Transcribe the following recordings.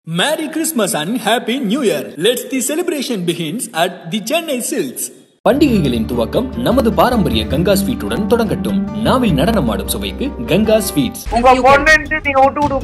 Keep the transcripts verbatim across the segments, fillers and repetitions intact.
Merry Christmas and Happy New Year. Let's the celebration begins at the Chennai Silks. பண்டிகைகளின் துவக்கம் நமது பாரம்பரிய கங்கா ஸ்வீட்டுடன் தொடங்கட்டும். நாவில் நடனமாடும் சுவைக்கு கங்கா ஸ்வீட்ஸ். உங்க பொண்ணுன்னு நீங்க விட்டு விட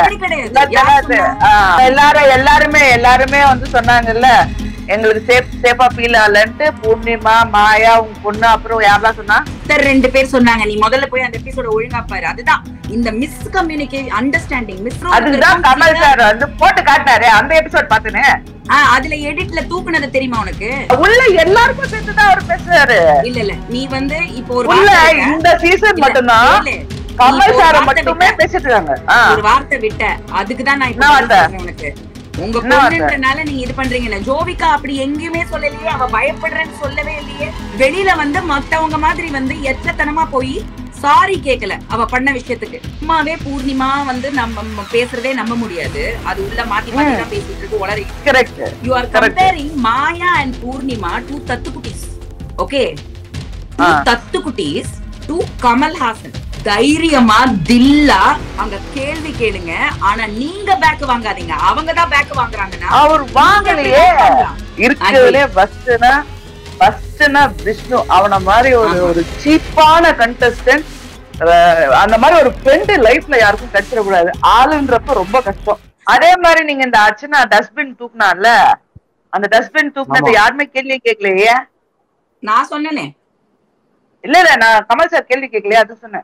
மாட்டீங்க. எல்லாரும் எல்லாருமே எல்லாருமே வந்து சொன்னாங்கல்ல, எங்களுக்கு சேஃப் சேஃபா ஃபீல் ஆகலன்ட்டு. பூர்ணிமா, மாயா, உங்க பொண்ணு, அப்புறம் யாரெல்லாம் சொன்னா ரெண்டு பேர் சொன்னாங்க. நீ முதல்ல போய் அந்த எபிசோட ஒழுங்கா பாரு. அதுதான் இந்த மிஸ் கம்யூனிகேஷன் அண்டர்ஸ்டாண்டிங் மிஸ். அதுதான் கமல் சார் வந்து போட்டு காட்டாரு. அந்த எபிசோட் பாத்துனே அதுல எடிட்ல தூக்குனது தெரியுமா உனக்கு? உள்ள எல்லாருக்கும் சேர்த்துதான் அவர் பேசுறாரு. இல்ல இல்ல நீ வந்து இப்போ ஒரு உள்ள இந்த சீசன் மட்டும்தான் கமல் சார் மட்டுமே பேசிட்டு இருக்காங்க. ஒரு வார்த்தை விட்ட அதுக்குதான் நான் இப்ப சொல்றேன் உனக்கு. உங்க பொண்ணுன்றனால நீங்க இது பண்றீங்க. ஜோவிகா அப்படி எங்கேயுமே சொல்லலையே, அவ பயப்படுறேன்னு சொல்லவே இல்லையே. வெளியில வந்து மத்தவங்க மாதிரி வந்து எச்சத்தனமா போய் சாரி கேக்கல அவ பண்ண விஷயத்துக்கு. சும்மாவே பூர்ணிமா வந்து நம்ம பேசுறதே நம்ப முடியாது. அது உள்ள மாத்தி மாத்தி தான் பேசிட்டு இருக்கு. உளறி correct. You are comparing Maya and Poornima to தத்து குட்டீஸ். ஓகே, டு தத்து குட்டீஸ் டு கமல்ஹாசன். தைரியமா தில்லா அங்க கேள்வி கேளுங்க. ஆனா நீங்க பேக் வாங்காதீங்க. அவங்க தான் பேக் வாங்குறாங்கன்னா அவர் வாங்கலையே. இருக்கறதுல ஃபர்ஸ்ட்னா ஃபர்ஸ்ட்னா விஷ்ணு. அவன மாதிரி ஒரு ஒரு சீப்பான கண்டெஸ்டன்ட், அந்த மாதிரி ஒரு ஃப்ரெண்ட் லைஃப்ல யாருக்கும் கிடைச்சிட கூடாது. ஆளுன்றப்ப ரொம்ப கஷ்டம். அதே மாதிரி நீங்க இந்த அர்ச்சனா டஸ்ட்பின் தூக்குனால, அந்த டஸ்ட்பின் தூக்குனது யாருமே கேள்வி கேட்கலையே. நான் சொன்னேனே. இல்ல இல்ல நான் கமல் சார் கேள்வி கேட்கலையே, அது சொன்னேன்.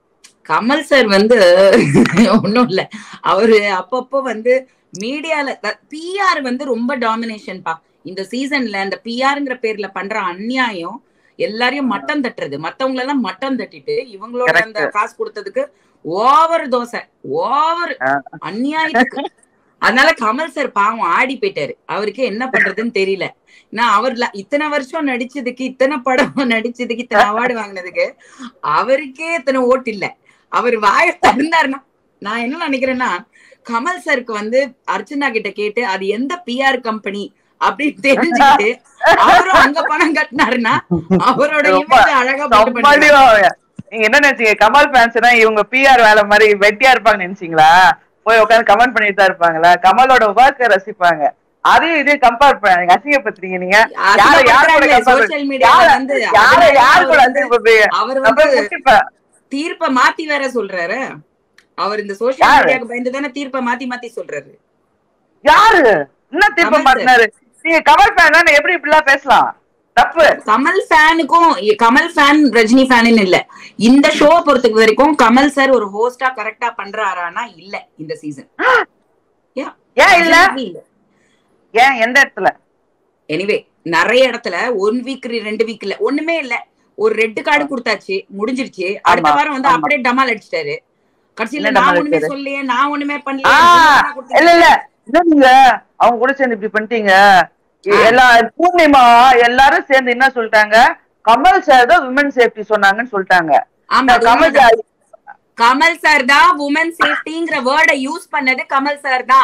கமல் சார் வந்து ஒண்ணும் இல்ல, அவரு அப்பப்போ வந்து மீடியால பிஆர் வந்து ரொம்ப டாமினேஷன் பா. இந்த சீசன்ல அந்த பிஆர்ங்கிற பேர்ல பண்ற அநியாயம், எல்லாரையும் மட்டம் தட்டுறது, மத்தவங்க எல்லாம் மட்டம் தட்டிட்டு இவங்களோட அந்த காசு கொடுத்ததுக்கு ஓவர் தோசை, ஓவர் அநியாயத்துக்கு. அதனால கமல் சார் பாவம் ஆடி போயிட்டாரு. அவருக்கு என்ன பண்றதுன்னு தெரியல. நான் அவர்ல இத்தனை வருஷம் நடிச்சதுக்கு, இத்தனை படம் நடிச்சதுக்கு, இத்தனை அவார்டு வாங்கினதுக்கு அவருக்கே இத்தனை ஓட்டு இல்ல. அவர் வாய திறந்தாருன்னா, நான் என்ன நினைக்கிறேன்னா, கமல் சாருக்கு வந்து அர்ச்சனா கிட்ட கேட்டு அது எந்த பிஆர் கம்பெனி அப்படின்னு தெரிஞ்சுக்கிட்டு அவரும் அங்க பணம் கட்டினாருன்னா அவரோட இமேஜ் அழகா போட்டு. நீங்க என்ன நினைச்சீங்க, கமல் ஃபேன்ஸ்னா இவங்க பிஆர் வேலை மாதிரி வெட்டியா இருப்பாங்க நினைச்சீங்களா? போய் உட்காந்து கமெண்ட் பண்ணிட்டு தான் இருப்பாங்களா? கமலோட ஒர்க்க ரசிப்பாங்க. அதையும் இதே கம்பேர் பண்ண அசிங்கப்படுத்துறீங்க நீங்க. சோசியல் மீடியால வந்து அவர் வந்து தீர்ப்ப மாத்தி வேற சொல்றாரு. அவர் இந்த சோசியல் மீடியாக்கு பயந்து தானே தீர்ப்ப மாத்தி மாத்தி சொல்றாரு. யாரு என்ன தீர்ப்ப மாத்தினாரு? நீங்க கமல் ஃபேன் எப்படி இப்படி எல்லாம் பேசலாம்? தப்பு. கமல் ஃபேனுக்கும் கமல் ஃபேன் ரஜினி ஃபேன் இல்ல. இந்த ஷோ பொறுத்த வரைக்கும் கமல் சார் ஒரு ஹோஸ்டா கரெக்டா பண்றாரானா இல்ல இந்த சீசன். ஏன் இல்ல? ஏன் எந்த இடத்துல? எனிவே நிறைய இடத்துல ஒன் வீக் ரெண்டு வீக் இல்ல, ஒண்ணுமே இல்ல. ஒரு ரெட் கார்டு கொடுத்தாச்சு, முடிஞ்சிருச்சு. அடுத்த வாரம் வந்து அப்படியே டமால் அடிச்சிட்டாரு. கடைசியில நான் ஒண்ணுமே சொல்லலையே, நான் ஒண்ணுமே பண்ணல. இல்ல இல்ல நீங்க அவங்க கூட சேர்ந்து இப்படி பண்ணிட்டீங்க. எல்லா பூர்ணிமா எல்லாரும் சேர்ந்து என்ன சொல்லிட்டாங்க, கமல் சார் தான் விமன் சேஃப்டி சொன்னாங்கன்னு சொல்லிட்டாங்க. கமல் சார் கமல் சார் தான் உமன் சேஃப்டிங்கிற வேர்டை யூஸ் பண்ணது கமல் சார் தான்.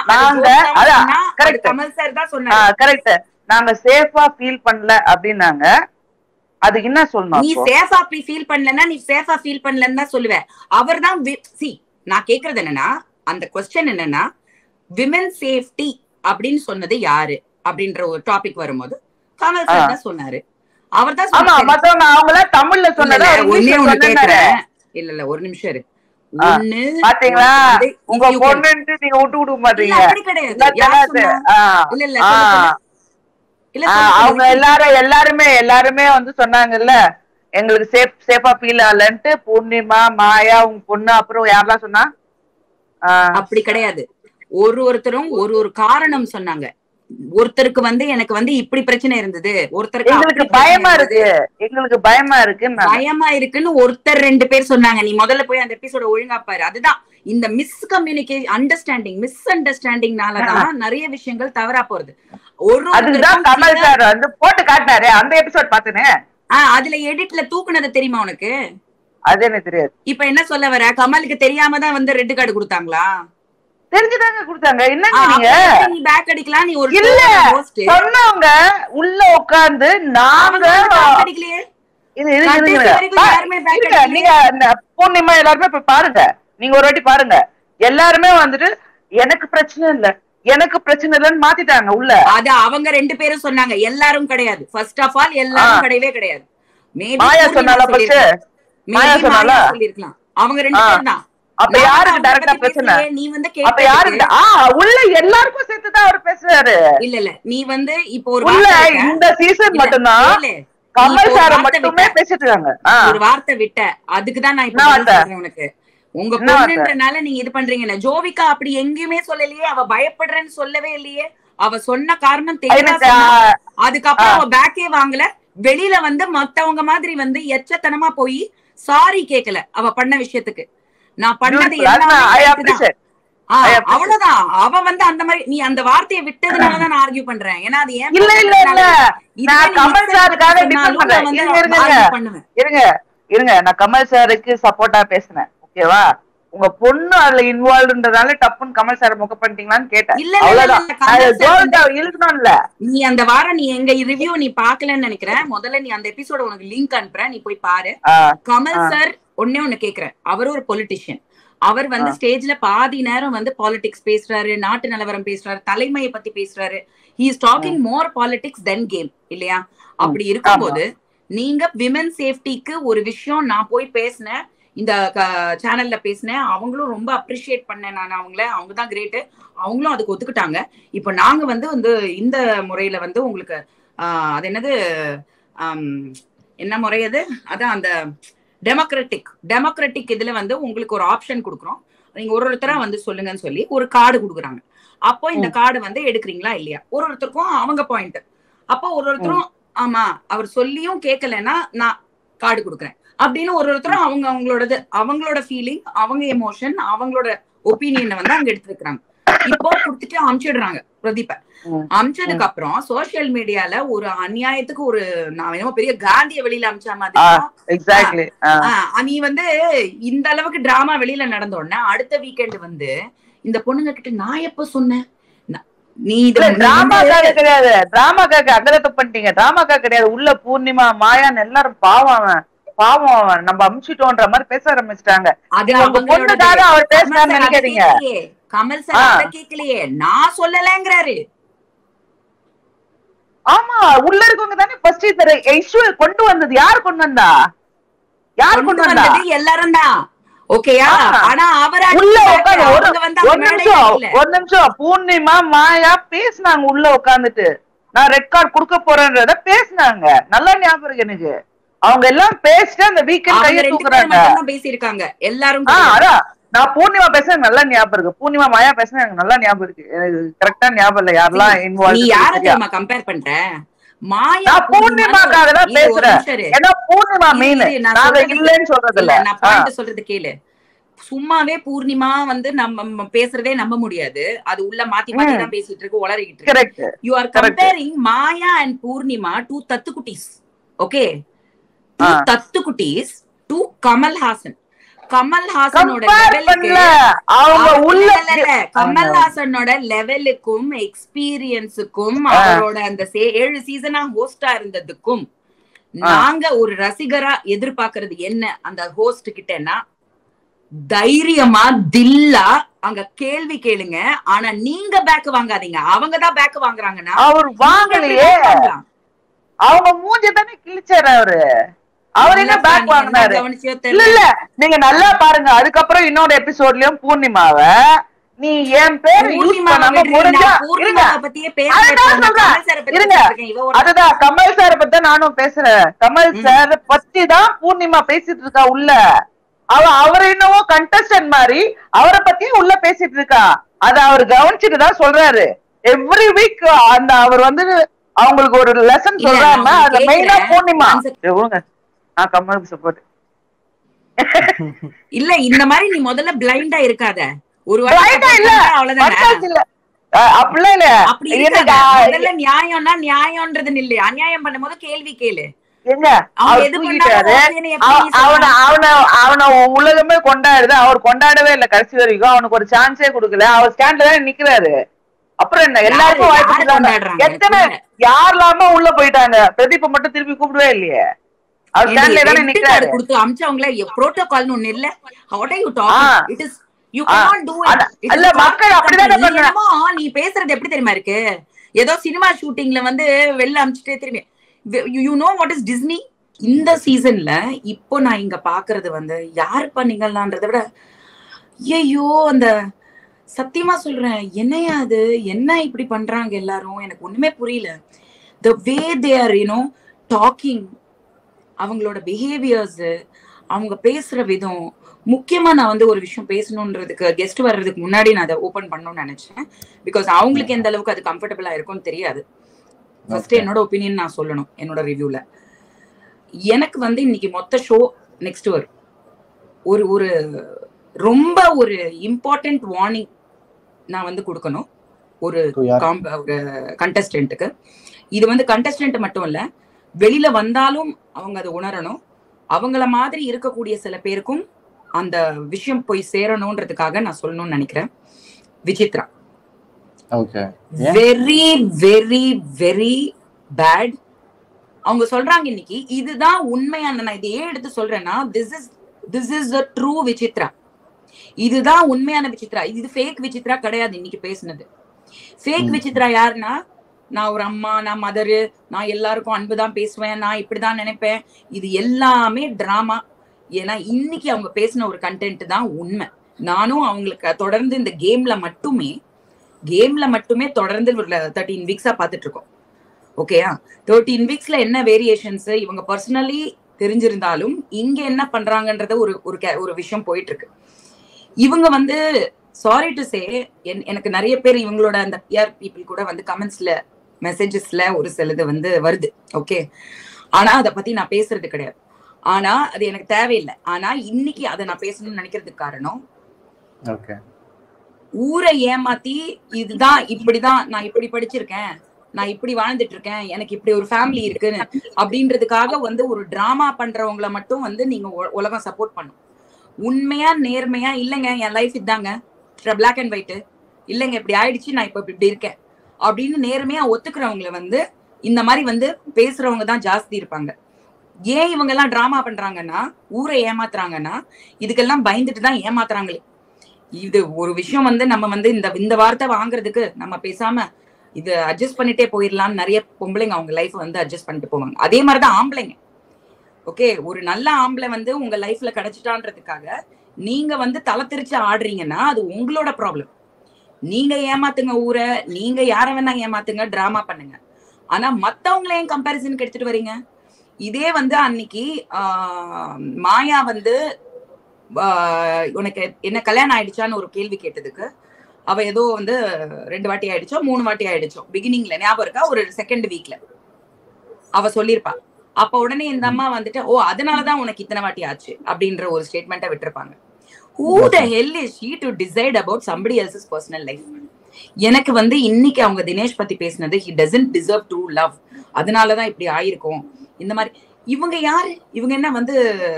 கமல் சார் தான் சொன்னாங்க. கரெக்ட். நாங்க சேஃபா ஃபீல் பண்ணல அப்படின்னாங்க. அதுக்கு என்ன சொல்லணும்? நீ சேஃபா ஃபீல் பண்ணலன்னா நீ சேஃபா ஃபீல் பண்ணலன்னு தான் சொல்லுவேன். அவர் தான் சி நான் கேக்குறது என்னன்னா, அந்த क्वेश्चन என்னன்னா, விமன் சேஃப்டி அப்படின்னு சொன்னது யாரு அப்படின்ற ஒரு டாபிக் வரும்போது கமல் சார் தான் சொன்னாரு. அவர் தான் சொன்னாரு. மத்தவங்க அவங்கள தமிழ்ல சொன்னதா ஒண்ணே ஒண்ணு கேக்குறேன். இல்ல இல்ல ஒரு நிமிஷம் இரு. ஒண்ணு பாத்தீங்களா, உங்க பொண்ணுன்னு நீங்க விட்டு விட மாட்டீங்க. அப்படி கிடையாது. இல்ல இல்ல இல்ல அவங்க எல்லாரும் எல்லாருமே எல்லாருமே வந்து சொன்னாங்கல்ல, எங்களுக்கு சேஃப் சேஃபா ஃபீல் ஆகலன்ட்டு. பூர்ணிமா, மாயா, உங்க பொண்ணு, அப்புறம் யாரெல்லாம் சொன்னா? அப்படி கிடையாது. ஒரு ஒருத்தரும் ஒரு ஒரு காரணம் சொன்னாங்க. ஒருத்தருக்கு வந்து எனக்கு வந்து இப்படி பிரச்சனை இருந்தது, ஒருத்தருக்கு எங்களுக்கு பயமா இருக்கு, எங்களுக்கு பயமா இருக்கு பயமா இருக்குன்னு ஒருத்தர் ரெண்டு பேர் சொன்னாங்க. நீ முதல்ல போய் அந்த எபிசோட ஒழுங்கா பாரு. அதுதான் இந்த மிஸ் கம்யூனிகேஷன் அண்டர்ஸ்டாண்டிங் மிஸ் அண்டர்ஸ்டாண்டிங்னாலதான் நிறைய விஷயங்கள் தவறா போறது. ஒரு அதுதான் கமல் சார் வந்து போட்டு காட்டினாரு. அந்த எபிசோட் பாத்துனே அதுல எடிட்ல தூக்குனது தெரியுமா உனக்கு? அது எனக்கு தெரியாது. இப்ப என்ன சொல்ல வர, கமலுக்கு தெரியாம தான் வந்து ரெட் கார்டு கொடுத்தாங்களா? தெரிஞ்சுதாங்க கொடுத்தாங்க. என்ன நீங்க நீ பேக் அடிக்கலாம். நீ ஒரு இல்ல சொன்னவங்க உள்ள உட்கார்ந்து நாங்க அடிக்கலையே. நீங்க பூர்ணிமா எல்லாருமே இப்ப பாருங்க, நீங்க ஒரு வாட்டி பாருங்க. எல்லாருமே வந்துட்டு எனக்கு பிரச்சனை இல்ல, எனக்கு பிரச்சனை இல்லைன்னு மாத்திட்டாங்க உள்ள. அது அவங்க ரெண்டு பேரும் சொன்னாங்க, எல்லாரும் கிடையாது. ஃபர்ஸ்ட் ஆஃப் ஆல் எல்லாரும் கிடையவே கிடையாது. மேபி மாயா சொன்னால ஃபர்ஸ்ட் மாயா சொன்னால சொல்லிருக்கலாம். அவங்க ரெண்டு பேரும் தான். அப்ப யாருக்கு டைரக்டா பிரச்சனை? நீ வந்து அப்ப யாருக்கு? ஆ உள்ள எல்லாருக்கும் சேர்த்து தான் அவர் பேசுறாரு. இல்ல இல்ல நீ வந்து இப்போ ஒரு உள்ள இந்த சீசன் மட்டும் தான் கமல் சார் மட்டுமே பேசிட்டு இருக்காங்க. ஒரு வார்த்தை விட்ட அதுக்கு தான் நான் இப்ப சொல்றேன் உனக்கு. உங்க பொண்ணுன்றனால நீங்க இது பண்றீங்க. ஜோவிகா அப்படி எங்கேயுமே சொல்லலையே, அவ பயப்படுறேன்னு சொல்லவே இல்லையே. அவ சொன்ன காரணம் தெரியல. அதுக்கப்புறம் அவ பேக்கே வாங்கல. வெளியில வந்து மத்தவங்க மாதிரி வந்து எச்சத்தனமா போய் சாரி கேக்கல அவ பண்ண விஷயத்துக்கு. நான் பண்ணது அவ்வளவுதான். அவ வந்து அந்த மாதிரி நீ அந்த வார்த்தையை விட்டதுனாலதான் நான் ஆர்கியூ பண்றேன். ஏன்னா அது ஏன் இல்ல இல்ல இல்ல நான் கமல் சாருக்காக டிஃபெண்ட் பண்றேன். இருங்க இருங்க நான் கமல் சாருக்கு சப்போர்ட்டா பேசுனேன். ஓகேவா? உங்க பொண்ணு அதுல இன்வால்வ்ன்றதால டப்புன்னு கமல் சார் முக்க பண்ணிட்டீங்களான்னு கேட்டேன். நீ அந்த வாரம் நீ எங்க ரிவ்யூ நீ பாக்கலன்னு நினைக்கிறேன். முதல்ல நீ அந்த எபிசோட உனக்கு லிங்க் அனுப்புறேன், நீ போய் பாரு. கமல் சார் ஒன்னே ஒண்ணு கேக்குறேன், அவரு ஒரு பொலிட்டிஷியன். அவர் வந்து ஸ்டேஜ்ல பாதி நேரம் வந்து பாலிடிக்ஸ் பேசுறாரு, நாட்டு நிலவரம் பேசுறாரு, தலைமையை பத்தி பேசுறாரு. He is talking more politics than game இல்லையா? அப்படி இருக்கும்போது நீங்க விமன் சேஃப்டிக்கு ஒரு விஷயம் நான் போய் பேசினேன், இந்த சேனல்ல பேசினேன், அவங்களும் ரொம்ப அப்ரிஷியேட் பண்ணேன் நான் அவங்கள. அவங்க தான் கிரேட்டு, அவங்களும் அதுக்கு ஒத்துக்கிட்டாங்க. இப்போ நாங்க வந்து வந்து இந்த முறையில வந்து உங்களுக்கு ஆஹ் அது என்னது என்ன முறை அது அதான் அந்த டெமோக்ராட்டிக் டெமோக்ராட்டிக் இதுல வந்து உங்களுக்கு ஒரு ஆப்ஷன் கொடுக்குறோம். நீங்க ஒரு ஒருத்தரா வந்து சொல்லுங்கன்னு சொல்லி ஒரு கார்டு கொடுக்குறாங்க. அப்போ இந்த கார்டு வந்து எடுக்கிறீங்களா இல்லையா? ஒரு ஒருத்தருக்கும் அவங்க பாயிண்ட். அப்போ ஒரு ஒருத்தரும் ஆமா அவர் சொல்லியும் கேட்கலன்னா நான் கார்டு கொடுக்குறேன் அப்படின்னு ஒரு ஒருத்தரும் அவங்க அவங்களோடது அவங்களோட ஃபீலிங், அவங்க எமோஷன், அவங்களோட ஒப்பீனியனை வந்து அங்க எடுத்து வைக்கிறாங்க. இப்போ கொடுத்துட்டு அமிச்சிடுறாங்க பிரதீப. அமிச்சதுக்கு அப்புறம் சோசியல் மீடியால ஒரு அநியாயத்துக்கு ஒரு நான் என்னமோ பெரிய காந்திய வெளியில அமிச்ச மாதிரி நீ வந்து இந்த அளவுக்கு டிராமா வெளியில நடந்த உடனே அடுத்த வீக்கெண்ட் வந்து இந்த பொண்ணுங்க கிட்ட நான் எப்ப சொன்னேன், நீ டிராமாக்காக கிடையாது, டிராமாக்காக அகலத்தை பண்ணிட்டீங்க. டிராமாக்காக கிடையாது. உள்ள பூர்ணிமா மாயான்னு எல்லாரும் பாவம் அவன் பாவம் அவன் நம்ம அமிச்சிட்டோன்ற மாதிரி பேச ஆரம்பிச்சிட்டாங்க. பொண்ணுக்காக அவர் பேசினாரு நினைக்காதீங்க. கமல் சார் கேட்கலையே, நான் சொல்லலங்கிறாரு. ஆமா உள்ள இருக்கவங்க தானே ஃபர்ஸ்ட் இந்த இஷ்யூ கொண்டு வந்தது. யார் கொண்டு வந்தா? யார் கொண்டு வந்தது? எல்லாரும் தான். ஓகேயா? ஆனா அவர் உள்ள உட்கார்ந்து ஒரு நிமிஷம் ஒரு நிமிஷம் பூர்ணிமா மாயா பேசினாங்க உள்ள உட்கார்ந்துட்டு. நான் ரெட் கார்டு கொடுக்க போறேன்றத பேசினாங்க. நல்லா ஞாபகம் இருக்கு எனக்கு. அவங்க எல்லாம் பேசிட்டு அந்த வீக்கெண்ட் கையை தூக்குறாங்க. பேசிருக்காங்க எல்லாரும். அதான் நான் பூர்ணிமா பேசுறேன் நல்லா ஞாபகம் இருக்கு. பூர்ணிமா மாயா பேசுறேன் எனக்கு நல்லா ஞாபகம் இருக்கு. எனக்கு கரெக்டா ஞாபகம் இல்ல யாரெல்லாம் இன்வால்வ். நீ யாரை தெரியுமா கம்பேர் பண்ற? மாயா நான் பூர்ணிமாக்காக தான் பேசுறேன். ஏன்னா பூர்ணிமா மெயின், நாங்க இல்லன்னு சொல்றது இல்ல. நான் பாயிண்ட் சொல்றது கேளு. சும்மாவே பூர்ணிமா வந்து நம்ம பேசுறதே நம்ப முடியாது. அது உள்ள மாத்தி மாத்தி தான் பேசிட்டு இருக்கு, உளறிக்கிட்டு இருக்கு. You are comparing Maya and Poornima to தத்துக்குட்டீஸ். ஓகே, டு தத்துக்குட்டீஸ் டு கமல்ஹாசன். கமல்ஹாசனோட லெவலுக்கு கமல்ஹாசனோட லெவலுக்கும் எக்ஸ்பீரியன்ஸுக்கும் அவரோட அந்த ஏழு சீசனா ஹோஸ்டா இருந்ததுக்கும் நாங்க ஒரு ரசிகரா எதிர்பார்க்கறது என்ன அந்த ஹோஸ்ட் கிட்டனா, தைரியமா தில்லா அங்க கேள்வி கேளுங்க. ஆனா நீங்க பேக் வாங்காதீங்க. அவங்கதான் பேக் வாங்குறாங்கன்னா அவர் வாங்கலையே, அவங்க மூஞ்ச தானே கிழிச்சாரு அவரு. அவர் என்ன பேக் வாங்கினாரு? இல்ல இல்ல நீங்க நல்லா பாருங்க. அதுக்கப்புறம் இன்னொரு எபிசோட்லயும் பூர்ணிமாவ நீ என் பேரு யூஸ் பண்ணாம முடிஞ்சா இருங்க. அதுதான் கமல் சார பத்தி நானும் பேசுறேன். கமல் சார் பத்தி தான் பூர்ணிமா பேசிட்டு இருக்கா உள்ள. அவ அவர் என்னவோ கண்டஸ்டன்ட் மாதிரி அவரை பத்தியும் உள்ள பேசிட்டு இருக்கா. அத அவர் கவனிச்சுட்டு தான் சொல்றாரு. எவ்ரி வீக் அந்த அவர் வந்து அவங்களுக்கு ஒரு லெசன் சொல்றாருன்னா அதுல மெயினா பூர்ணிமா. நான் கமலுக்கு சப்போர்ட் இல்ல. இந்த மாதிரி நீ முதல்ல பிளைண்டா இருக்காத. ஒரு அப்படிலாம் இல்ல. முதல்ல நியாயம்னா நியாயம்ன்றது இல்ல. அநியாயம் பண்ணும் போது கேள்வி கேளு. அவனை அவனை அவனை உலகமே கொண்டாடுது. அவர் கொண்டாடவே இல்லை கடைசி வரைக்கும். அவனுக்கு ஒரு சான்ஸே கொடுக்கல. அவர் ஸ்டாண்ட்ல தான் நிக்கிறாரு. அப்புறம் என்ன எல்லாருக்கும் வாய்ப்பு. எத்தனை யாரெல்லாம உள்ள போயிட்டாங்க. பிரதீப் மட்டும் திருப்பி கூப்பிடவே இல்லையே. அவர் ஸ்டாண்ட்ல தானே நிக்கிறாரு. கொடுத்து அம்சவங்கள புரோட்டோகால்னு ஒண்ணு இல்ல. What are you talking? It is you cannot do it. இல்ல மக்கள் அப்படிதான் பண்றாங்க. நீ பேசுறது எப்படி தெரியுமா இருக்கு? ஏதோ சினிமா ஷூட்டிங்ல வந்து வெளில அமிச்சிட்டே திரும்பி you know what is Disney? இந்த சீசன்ல இப்போ நான் இங்க பாக்குறது வந்து யாரு பண்ணீங்களான்றதை விட ஐயோ அந்த சத்தியமா சொல்றேன், என்னையா அது, என்ன இப்படி பண்றாங்க எல்லாரும், எனக்கு ஒண்ணுமே புரியல. the way they are you know talking, அவங்களோட பிஹேவியர்ஸ், அவங்க பேசுற விதம். முக்கியமா நான் வந்து ஒரு விஷயம் பேசணும்ன்றதுக்கு கெஸ்ட் வர்றதுக்கு முன்னாடி நான் அதை ஓபன் பண்ணணும்னு நினைச்சேன். பிகாஸ் அவங்களுக்கு எந்த அளவுக்கு அது கம்ஃபர்டபுளா இருக்கும்னு தெரியாது. ஃபர்ஸ்ட் என்னோட ஒப்பீனியன் நான் சொல்லணும். என்னோட ரிவ்யூல எனக்கு வந்து இன்னைக்கு மொத்த ஷோ நெக்ஸ்ட் வரும். ஒரு ஒரு ரொம்ப ஒரு இம்பார்ட்டன்ட் வார்னிங் நான் வந்து கொடுக்கணும் ஒரு ஒரு கண்டஸ்டன்ட்டுக்கு. இது வந்து கண்டஸ்டன்ட் மட்டும் இல்ல, வெளியில வந்தாலும் அவங்க அதை உணரணும். அவங்கள மாதிரி இருக்கக்கூடிய சில பேருக்கும் அந்த விஷயம் போய் சேரணும்ன்றதுக்காக நான் சொல்லணும்னு நினைக்கிறேன். Vichitra very very very bad. அவங்க சொல்றாங்க இன்னைக்கு இதுதான் உண்மையான, நான் இதையே எடுத்து சொல்றேன்னா this is this is the true Vichitra. இதுதான் உண்மையான விசித்ரா, இது ஃபேக் விசித்ரா கிடையாது. இன்னைக்கு பேசுனது ஃபேக் விசித்ரா யாருன்னா, நான் ஒரு அம்மா, நான் மதரு, நான் எல்லாருக்கும் அன்புதான் பேசுவேன், நான் இப்படிதான் நினைப்பேன், இது எல்லாமே டிராமா. ஏன்னா இன்னைக்கு அவங்க பேசின ஒரு கண்டென்ட் தான் உண்மை. நானும் அவங்களுக்கு தொடர்ந்து இந்த கேம்ல மட்டுமே கேம்ல மட்டுமே தொடர்ந்து ஒரு தேர்ட்டீன் வீக்ஸா பாத்துட்டு இருக்கோம். ஓகேயா, தேர்ட்டீன் வீக்ஸ்ல என்ன வேரியேஷன்ஸ் இவங்க பர்சனலி தெரிஞ்சிருந்தாலும் இங்க என்ன பண்றாங்கன்றத ஒரு ஒரு விஷயம் போயிட்டு இருக்கு. இவங்க வந்து சாரி டு சே, எனக்கு நிறைய பேர் இவங்களோட அந்த பிஆர் பீப்புள் கூட வந்து கமெண்ட்ஸ்ல மெசேஜஸ்ல ஒரு சிலது வந்து வருது. ஓகே, ஆனா அதை பத்தி நான் பேசுறது கிடையாது. ஆனா அது எனக்கு தேவையில்லை. ஆனா இன்னைக்கு அதை நான் பேசணும்னு நினைக்கிறதுக்கு காரணம், ஊரை ஏமாத்தி இதுதான் இப்படிதான், நான் இப்படி படிச்சிருக்கேன், நான் இப்படி வாழ்ந்துட்டு இருக்கேன், எனக்கு இப்படி ஒரு ஃபேமிலி இருக்குன்னு அப்படின்றதுக்காக வந்து ஒரு டிராமா பண்றவங்களை மட்டும் வந்து நீங்க உலகம் சப்போர்ட் பண்ணும். உண்மையா நேர்மையா இல்லைங்க என் லைஃப் இதாங்க, பிளாக் அண்ட் ஒயிட் இல்லைங்க, இப்படி ஆயிடுச்சு, நான் இப்ப இப்படி இருக்கேன் அப்படின்னு நேர்மையா ஒத்துக்கிறவங்களை வந்து இந்த மாதிரி வந்து பேசுறவங்க தான் ஜாஸ்தி இருப்பாங்க. ஏன் இவங்க எல்லாம் டிராமா பண்றாங்கன்னா, ஊரை ஏமாத்துறாங்கன்னா, இதுக்கெல்லாம் பயந்துட்டு தான் ஏமாத்துறாங்களே. இது ஒரு விஷயம் வந்து நம்ம வந்து இந்த இந்த வார்த்தை வாங்குறதுக்கு நம்ம பேசாம இது அட்ஜஸ்ட் பண்ணிட்டே போயிடலாம்னு நிறைய பொம்பளைங்க அவங்க லைஃப் வந்து அட்ஜஸ்ட் பண்ணிட்டு போவாங்க. அதே மாதிரிதான் ஆம்பளைங்க. ஓகே, ஒரு நல்ல ஆம்பளை வந்து உங்க லைஃப்ல கிடைச்சிட்டான்றதுக்காக நீங்க வந்து தலை திரிச்சு ஆடுறீங்கன்னா அது உங்களோட ப்ராப்ளம். நீங்க ஏமாத்துங்க ஊரை, நீங்க யார வேணா ஏமாத்துங்க, டிராமா பண்ணுங்க. ஆனா மத்தவங்களையும் கம்பேரிசனுக்கு எடுத்துட்டு வரீங்க. இதே வந்து அன்னைக்கு ஆஹ் மாயா வந்து உனக்கு என்ன கல்யாணம் ஆயிடுச்சான்னு ஒரு கேள்வி கேட்டதுக்கு அவ ஏதோ வந்து ரெண்டு வாட்டி ஆயிடுச்சோ மூணு வாட்டி ஆயிடுச்சோ பிகினிங்ல ஞாபகம் இருக்கா, ஒரு செகண்ட் வீக்ல அவ சொல்லிருப்பா. அப்ப உடனே இந்த அம்மா வந்துட்டு ஓ அதனாலதான் உனக்கு இத்தனை வாட்டி ஆச்சு அப்படின்ற ஒரு ஸ்டேட்மெண்ட்டை விட்டுருப்பாங்க. Who the hell is she to decide about somebody else's personal life? எனக்கு வந்து இன்னைக்கு அவங்க தினேஷ் பத்தி பேசினது he doesn't deserve true love, அதனாலதான் இப்படி ஆயிருக்கும் இந்த மாதிரி. இவங்க யாரு? இவங்க என்ன வந்து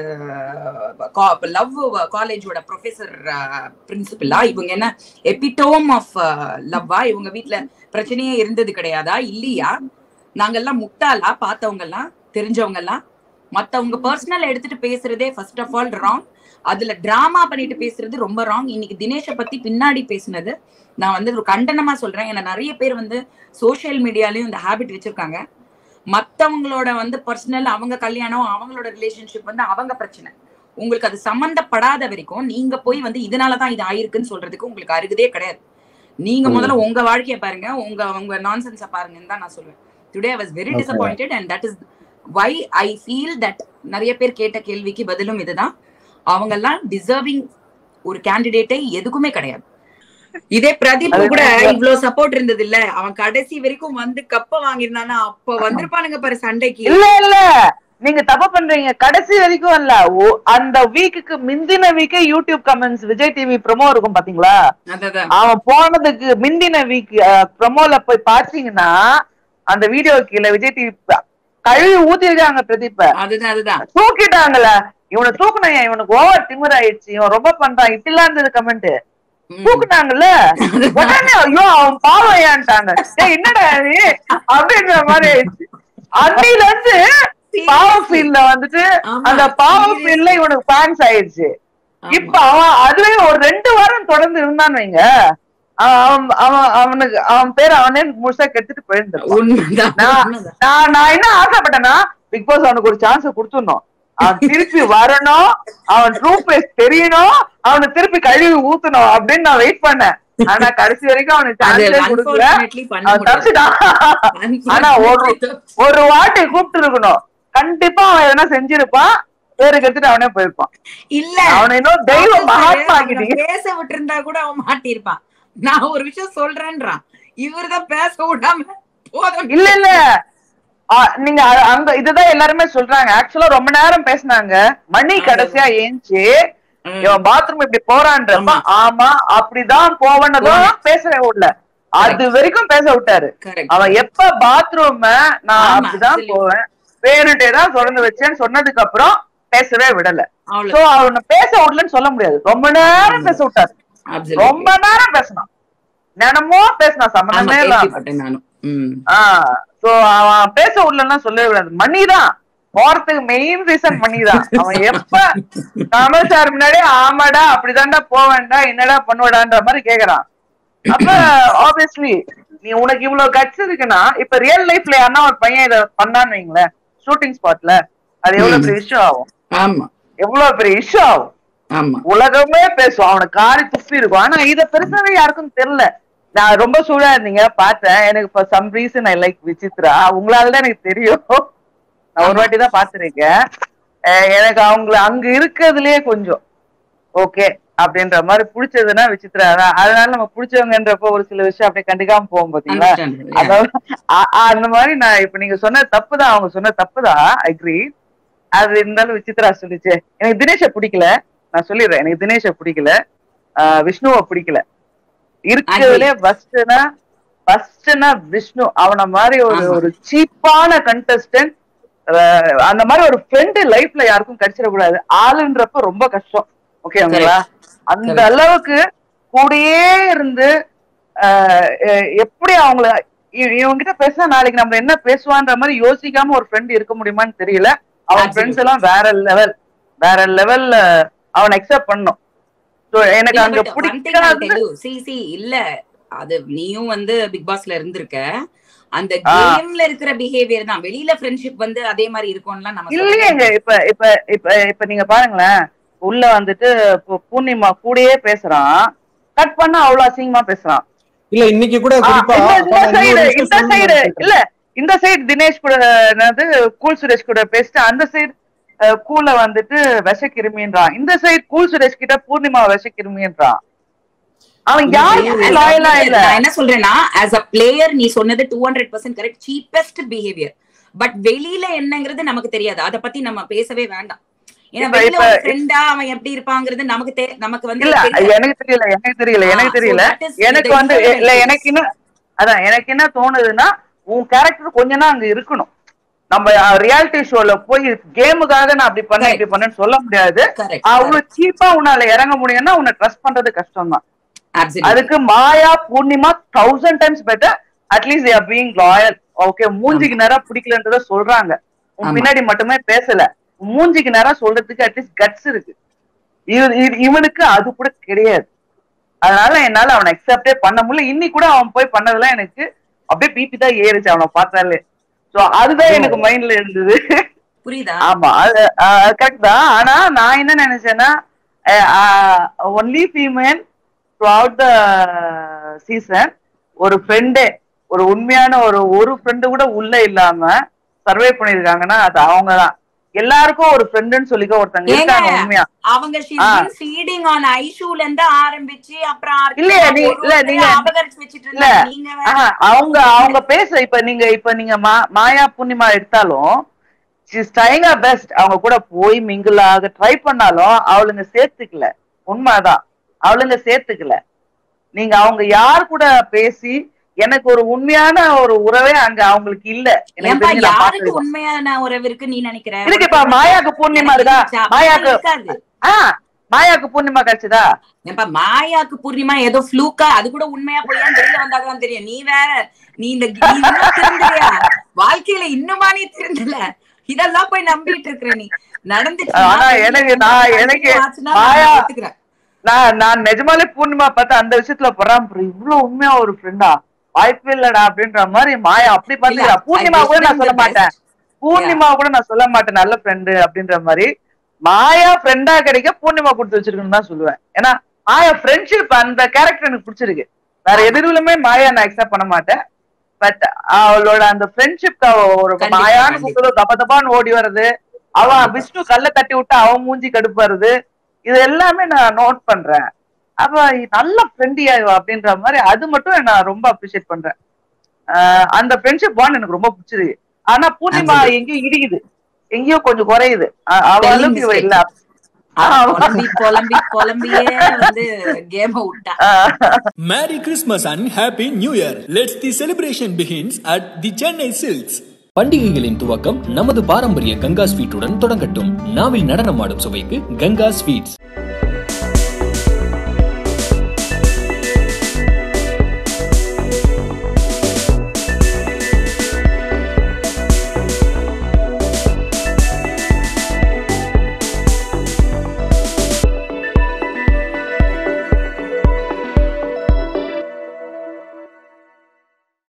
லவ் காலேஜோட ப்ரொஃபசர் பிரின்சிபலா? இவங்க என்ன எபிட்டோம் ஆஃப் லவ்வா? இவங்க வீட்டுல பிரச்சனையே இருந்தது கிடையாதா? இல்லையா? நாங்கெல்லாம் முட்டாளா? பார்த்தவங்க எல்லாம், தெரிஞ்சவங்க எல்லாம் மத்தவங்க பர்சனல் எடுத்துட்டு பேசுறதே ஃபர்ஸ்ட் ஆஃப் ஆல் ராங். அதுல டிராமா பண்ணிட்டு பேசுறது ரொம்ப ராங். இன்னைக்கு தினேஷை பத்தி பின்னாடி பேசுனது நான் வந்து ஒரு கண்டனமா சொல்றேன். ஏன்னா நிறைய பேர் வந்து சோசியல் மீடியாலயும் இந்த ஹேபிட் வச்சிருக்காங்க. மத்தவங்களோட வந்து பர்சனல், அவங்க கல்யாணம், அவங்களோட ரிலேஷன்ஷிப் வந்து அவங்க பிரச்சனை, உங்களுக்கு அது சம்பந்தப்படாத வரைக்கும் நீங்க போய் வந்து இதனாலதான் இது ஆயிருக்குன்னு சொல்றதுக்கு உங்களுக்கு அருகதே கிடையாது. நீங்க முதல்ல உங்க வாழ்க்கைய பாருங்க, உங்க உங்க நான்சென்ஸ பாருங்கன்னு தான் நான் சொல்லுவேன். Today I was very disappointed and that is why I feel that நிறைய பேர் கேட்ட கேள்விக்கு பதிலும் இதுதான். அவங்க எல்லாம் டிசர்விங் ஒரு கேண்டிடேட்டே எதுக்குமே கிடையாது. இதே பிரதீப் கூட இவ்வளவு சப்போர்ட் இருந்தது இல்ல, அவன் கடைசி வரைக்கும் வந்து கப்ப வாங்கிருந்தானா அப்ப வந்திருப்பானுங்க பாரு சண்டைக்கு. இல்ல இல்ல நீங்க தப்ப பண்றீங்க. கடைசி வரைக்கும் இல்ல, அந்த வீக்குக்கு முந்தின வீக்கே YouTube comments Vijay TV promo இருக்கும் பாத்தீங்களா? அவன் போனதுக்கு முந்தின வீக் ப்ரோமோல போய் பாத்தீங்கன்னா அந்த வீடியோ கீழே விஜய் டிவி கழுவி ஊத்திருக்காங்க பிரதீப்ப. அதுதான் அதுதான் தூக்கிட்டாங்கல்ல. இவனை தூக்குனா இவனுக்கு ஓவர் திமிர் ஆயிடுச்சு, இவன் ரொம்ப பண்றான் இப்படிலாம் இருந்தது கமெண்ட். தூக்குனாங்கல்ல உடனே ஐயோ அவன் பாவம் ஏன்ட்டாங்க, என்னடா அப்படின்ற மாதிரி ஆயிடுச்சு. அன்னையில இருந்து பாவம் ஃபீல்ல வந்துட்டு அந்த பாவம் ஃபீல்ல இவனுக்கு ஃபேன்ஸ் ஆயிடுச்சு. இப்ப அவன் அதுவே ஒரு ரெண்டு வாரம் தொடர்ந்து இருந்தான்னு வைங்க, அவன் அவன் அவனுக்கு அவன் பேர் அவனே முழுசா கெடுத்துட்டு போயிருந்தான். நான் நான் என்ன ஆசைப்பட்டேன்னா, பிக் பாஸ் அவனுக்கு ஒரு சான்ஸ் கொடுத்துடணும், அவன் திருப்பி வரணும், அவன் ட்ரூ ஃபேஸ் தெரியணும், அவனை திருப்பி கழுவி ஊத்தணும் அப்படின்னு நான் வெயிட் பண்ணேன். ஆனா கடைசி வரைக்கும் அவனுக்கு சான்ஸே கொடுக்கல, அவன் தப்பிச்சுட்டான். ஆனா ஒரு ஒரு வாட்டி கூப்பிட்டு இருக்கணும், கண்டிப்பா அவன் எதனா செஞ்சிருப்பான், பேருக்கு எடுத்துட்டு அவனே போயிருப்பான். இல்ல அவனை இன்னும் தெய்வம் மகாத்மா ஆகிட்டீங்க. பேச விட்டு இருந்தா கூட அவன் மாட்டிருப்பான். நான் ஒரு விஷயம் சொல்றேன்றான், இவர்தான் பேச விடாம போதும். இல்ல இல்ல நீங்க அங்க இதுதான் எல்லாருமே சொல்றாங்க. ஆக்சுவலா ரொம்ப நேரம் பேசினாங்க, மணி கடைசியா ஏஞ்சி இவன் பாத்ரூம் இப்படி போறான்றப்ப ஆமா அப்படிதான் போவனதும் பேசவே விடல, அது வரைக்கும் பேச விட்டாரு. அவன் எப்ப பாத்ரூம் நான் அப்படிதான் போவேன் பேருட்டே தான் தொடர்ந்து வச்சேன்னு சொன்னதுக்கு அப்புறம் பேசவே விடல. சோ அவனை பேச விடலன்னு சொல்ல முடியாது, ரொம்ப நேரம் பேச விட்டாரு, ரொம்ப நேரம் பேசினான், நேரமோ பேசினான், சம்பந்தமே இல்லாம. ஆஹ் சோ அவன் பேச விடலன்னா சொல்லவே விடாது. மணிதான் போறதுக்கு மெயின் ரீசன் மணிதான். அவன் எப்ப கமல் சார் முன்னாடி ஆமாடா அப்படிதான்டா போவேன்டா என்னடா பண்ணுவடான்ற மாதிரி கேக்குறான். அப்ப ஆப்வியஸ்லி நீ உனக்கு இவ்வளவு கட்ஸ் இருக்குன்னா, இப்ப ரியல் லைஃப்ல யாருன்னா ஒரு பையன் இதை பண்ணான்னு வைங்களேன் ஷூட்டிங் ஸ்பாட்ல, அது எவ்வளவு பெரிய இஷ்யூ ஆகும், எவ்வளவு பெரிய இஷ்யூ ஆகும், உலகமே பேசுவோம், அவனுக்கு காரி துப்பி இருக்கும். ஆனா இத பெருசாவே யாருக்கும் தெரியல. நான் ரொம்ப சூழா இருந்தீங்க பார்த்தேன், எனக்கு for some reason I like Vichitra, உங்களாலதான் எனக்கு தெரியும், நான் ஒரு வாட்டி தான் பாத்துருக்கேன். எனக்கு அவங்கள அங்க இருக்கிறதுலயே கொஞ்சம் ஓகே அப்படின்ற மாதிரி பிடிச்சதுன்னா விசித்ரா தான். அதனால நம்ம பிடிச்சவங்கன்றப்போ ஒரு சில விஷயம் அப்படியே கண்டுக்காம போவோம் பாத்தீங்களா. அதாவது அந்த மாதிரி நான் இப்ப நீங்க சொன்ன தப்புதான், அவங்க சொன்ன தப்புதான், அக்ரி. அது இருந்தாலும் விசித்ரா சொல்லிச்சு எனக்கு தினேஷை பிடிக்கல, நான் சொல்லிடுறேன், எனக்கு தினேஷை பிடிக்கல, ஆஹ் விஷ்ணுவை பிடிக்கல. இருக்கிறதுலே ஃபர்ஸ்ட்னா ஃபர்ஸ்ட்னா விஷ்ணு. அவன மாதிரி ஒரு ஒரு சீப்பான கண்டஸ்டன்ட், அந்த மாதிரி ஒரு ஃப்ரெண்டு லைஃப்ல யாருக்கும் கிடைச்சிடக்கூடாது. ஆளுன்றப்ப ரொம்ப கஷ்டம், ஓகேங்களா. அந்த அளவுக்கு கூடயே இருந்து எப்படி அவங்கள இவங்கிட்ட பேசினா நாளைக்கு நம்ம என்ன பேசுவான்ற மாதிரி யோசிக்காம ஒரு ஃப்ரெண்ட் இருக்க முடியுமான்னு தெரியல. அவன் ஃப்ரெண்ட்ஸ் எல்லாம் வேற லெவல், வேற லெவல்ல அவன் அக்செப்ட் பண்ணும். எனக்கு அங்க பிடிக்காது. இல்ல அது நீயும் வந்து பிக் பாஸ்ல இருந்திருக்க, அந்த கேம்ல இருக்கிற பிஹேவியர் தான். வெளியில ஃப்ரெண்ட்ஷிப் வந்து அதே மாதிரி இருக்கும்ல நம்ம இல்லையேங்க. இப்ப இப்ப இப்ப இப்ப நீங்க பாருங்களேன், உள்ள வந்துட்டு பூர்ணிமா கூடயே பேசுறான், கட் பண்ணா அவ்வளவு அசிங்கமா பேசுறான். இல்ல இன்னைக்கு கூட இந்த சைடு இந்த சைடு இல்ல இந்த சைடு தினேஷ் கூட என்னது கூல் சுரேஷ் கூட பேசிட்டு அந்த சைடு கூல வந்துட்டு விஷக்கிருமின்றான், இந்த சைடு கூல் சுரேஷ் கிட்ட பூர்ணிமா விஷக்கிருமின்றான். அவன் யாருக்கும் லாயலா இல்ல. நான் என்ன சொல்றேன்னா, as a player நீ சொன்னது two hundred percent correct, cheapest behaviour. But வெளியில என்னங்கிறது நமக்கு தெரியாது, அத பத்தி நம்ம பேசவே வேண்டாம். ஏன்னா வெளியில ஒரு ஃப்ரெண்டா அவன் எப்படி இருப்பாங்கிறது நமக்கு நமக்கு வந்து இல்ல. எனக்கு தெரியல எனக்கு தெரியல எனக்கு தெரியல எனக்கு வந்து இல்ல எனக்கு என்ன அதான் எனக்கு என்ன தோணுதுன்னா, உன் கேரக்டர் கொஞ்ச நாள் அங்க இருக்கணும். நம்ம ரியாலிட்டி ஷோல போய் கேமுக்காக நான் அப்படி பண்ண இப்படி பண்ணேன்னு சொல்ல முடியாது. அவ்வளவு சீப்பா உன்னால இறங்க முடியும்னா உன்னை ட்ரஸ்ட் பண்றது கஷ்டம் தான். அதுக்கு Maya Poornima thousand times better. At least they are being loyal. Okay, மூஞ்சிக்கு நேரா பிடிக்கலன்றத சொல்றாங்க, உன் பின்னாடி மட்டுமே பேசல, மூஞ்சிக்கு நேரா சொல்றதுக்கு அட்லீஸ்ட் கட்ஸ் இருக்கு. இவனுக்கு அது கூட கிடையாது. அதனால என்னால அவனை அக்செப்டே பண்ண முடியல. இன்னி கூட அவன் போய் பண்ணதெல்லாம் எனக்கு அப்படியே பிபி தான் ஏறிச்சு அவனை பார்த்தாலே. சோ அதுதான் எனக்கு மைண்ட்ல இருந்தது. புரியுதா? ஆமா, அது கரெக்ட் தான். ஆனா நான் என்ன நினைச்சேன்னா, only female throughout the season ஒரு ஃப்ரெண்டே, ஒரு உண்மையான ஒரு ஒரு ஃப்ரெண்டு கூட உள்ள இல்லாம சர்வே பண்ணிருக்காங்கன்னா அது அவங்கதான். எல்லாருக்கும் ஒரு ஃப்ரெண்டுன்னு சொல்லிக்க ஒருத்தங்க இருக்காங்க உண்மையா. அவங்க ஃபீடிங் ஆன் ஐஷூல இருந்து ஆரம்பிச்சு அப்புறம் இல்லையா நீ இல்ல நீங்க இல்ல அவங்க அவங்க பேச இப்ப நீங்க இப்ப நீங்க மாயா பூர்ணிமா எடுத்தாலும் she's trying her best. அவங்க கூட போய் மிங்கிள் ஆக ட்ரை பண்ணாலும் அவளுங்க சேர்த்துக்கல. உண்மைதான், அவளுங்க சேர்த்துக்கல. நீங்க அவங்க யார் கூட பேசி எனக்கு ஒரு உண்மையான ஒரு உறவே அங்க அவங்களுக்கு இல்ல. யாருக்கு உண்மையான உறவு இருக்கு நீ நினைக்கிற? இருக்குப்பா, மாயாக்கு பூர்ணிமா இருக்கா? மாயாக்கு ஆஹ் மாயாக்கு பூர்ணிமா கிடைச்சதா? ஏப்பா மாயாக்கு பூர்ணிமா ஏதோ ஃப்ளூக்கா, அது கூட உண்மையா போய் வெளியில வந்தாதான் தெரியும். நீ வேற, நீ இந்த வாழ்க்கையில இன்னுமா நீ திருந்தல, இதெல்லாம் போய் நம்பிட்டு இருக்கிற நீ. நடந்துச்சு. ஆனா எனக்கு நான் எனக்கு மாயா நான் நான் நிஜமாலே பூர்ணிமா பார்த்து அந்த விஷயத்துல பொறாம இவ்வளவு உண்மையா ஒரு ஃப்ரெண்டா வாய்ப்பு இல்லடா அப்படின்ற மாதிரி மாயா அப்படி பாத்துக்கிறா. பூர்ணிமா கூட நான் சொல்ல மாட்டேன் பூர்ணிமா கூட நான் சொல்ல மாட்டேன் நல்ல ஃப்ரெண்டு அப்படின்ற மாதிரி. மாயா ஃப்ரெண்டா கிடைக்க பூர்ணிமா கொடுத்து வச்சிருக்குன்னு தான் சொல்லுவேன். ஏன்னா மாயா ஃப்ரெண்ட்ஷிப் அந்த கேரக்டர் எனக்கு பிடிச்சிருக்கு. வேற எதிரிலுமே மாயா நான் அக்செப்ட் பண்ண மாட்டேன். பட் அவளோட அந்த ஃப்ரெண்ட்ஷிப் ஒரு மாயான்னு கூப்பிட்டு தப்ப தப்பான்னு ஓடி வர்றது, அவன் விஷ்ணு கல்ல தட்டி விட்டு அவன் மூஞ்சி கடுப்பு வருது, இது எல்லாமே நான் நோட் பண்றேன். அப்ப நல்ல ஃப்ரெண்டியா அப்படின்ற மாதிரி அது மட்டும் நான் ரொம்ப அப்ரிஷியேட் பண்றேன். ஆஹ் அந்த ஃப்ரெண்ட்ஷிப் பாண்ட் எனக்கு ரொம்ப பிடிச்சிருக்கு. ஆனா பூர்ணிமா எங்கேயும் இடிக்குது, எங்கேயோ கொஞ்சம் குறையுது. அவ அளவுக்கு இவ இல்ல. Merry Christmas and Happy New Year. Let's the celebration begins at the Chennai Silks. பண்டிகைகளின் துவக்கம் நமது பாரம்பரிய கங்கா ஸ்வீட்டுடன் தொடங்கட்டும். நாவில் நடனமாடும் சுவைக்கு கங்கா ஸ்வீட்ஸ்.